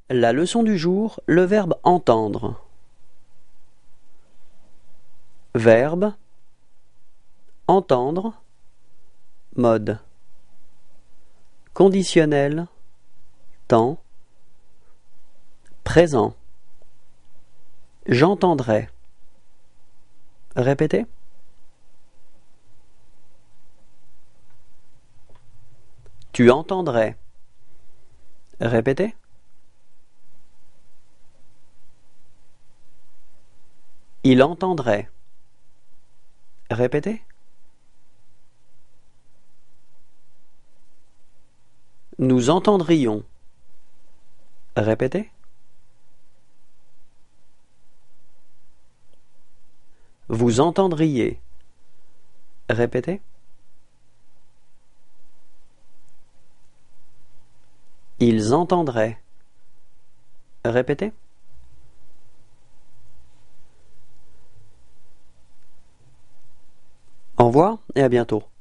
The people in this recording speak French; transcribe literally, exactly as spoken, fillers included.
La leçon du jour, le verbe entendre. Verbe entendre. Mode conditionnel temps présent. J'entendrai. Répétez. Tu entendrais. Répétez. Il entendrait. Répétez. Nous entendrions. Répétez. Vous entendriez. Répétez. Ils entendraient. Répétez. Au revoir et à bientôt.